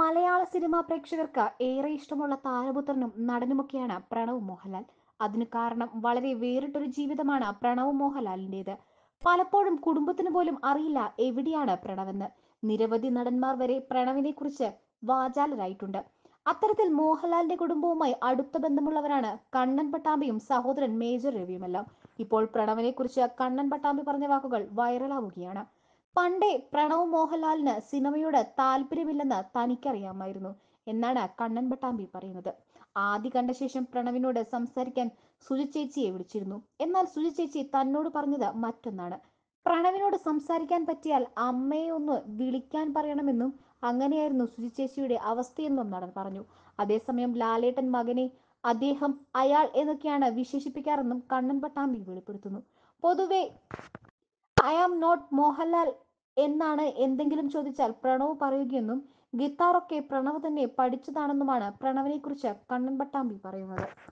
മലയാള cinema പ്രേക്ഷകർക്ക് ഏറെ ഇഷ്ടമുള്ള താരപുത്രനും നടനുമൊക്കെയാണ് പ്രണവ് മോഹൻലാൽ. അതിന് കാരണം വളരെ വേറിട്ടൊരു ജീവിതമാണ് പ്രണവ് മോഹൻലാലിൻ്റെത്. പലപ്പോഴും കുടുംബത്തിന് പോലും അറിയില്ല എവിടെയാണ് പ്രണവെന്ന്. നിരവധി നടന്മാർ വരെ പ്രണവിനെ കുറിച്ച് വാചാലരായിട്ടുണ്ട്. അത്തരത്തിൽ മോഹൻലാലിന്റെ കുടുംബവുമായി അടുത്ത ബന്ധമുള്ളവരാണ് കണ്ണൻ പട്ടാമ്പിയും സഹോദരൻ മേജർ രവിയുമെല്ലാം. ഇപ്പോൾ പ്രണവിനെ കുറിച്ച് കണ്ണൻ പട്ടാമ്പി പറഞ്ഞ വാക്കുകൾ വൈറലാവുകയാണ്. പണ്ടേ പ്രണവ് മോഹൻലാലിന് സിനിമയോട് താല്പര്യമില്ലെന്ന് തനിക്കറിയാമായിരുന്നു എന്നാണ് കണ്ണൻ പട്ടാമ്പി പറയുന്നത്. ആദ്യ കണ്ട ശേഷം പ്രണവിനോട് സംസാരിക്കാൻ സുജി ചേച്ചിയെ വിളിച്ചിരുന്നു. എന്നാൽ സുജി ചേച്ചി തന്നോട് പറഞ്ഞത് മറ്റൊന്നാണ്. പ്രണവിനോട് സംസാരിക്കാൻ പറ്റിയാൽ അമ്മയെ ഒന്ന് വിളിക്കാൻ പറയണമെന്നും അങ്ങനെയായിരുന്നു സുജി ചേച്ചിയുടെ അവസ്ഥയെന്നും നടൻ പറഞ്ഞു. അതേസമയം ലാലേട്ടൻ മകനെ അദ്ദേഹം അയാൾ എന്നൊക്കെയാണ് വിശേഷിപ്പിക്കാറെന്നും കണ്ണൻ പട്ടാമ്പി വെളിപ്പെടുത്തുന്നു. പൊതുവെ ഐ ആം നോട്ട് മോഹൻലാൽ എന്നാണ് എന്തെങ്കിലും ചോദിച്ചാൽ പ്രണവ് പറയുകയെന്നും ഗിത്താറൊക്കെ പ്രണവ് തന്നെ പഠിച്ചതാണെന്നുമാണ് പ്രണവിനെ കുറിച്ച് കണ്ണൻ പട്ടാമ്പി പറയുന്നത്.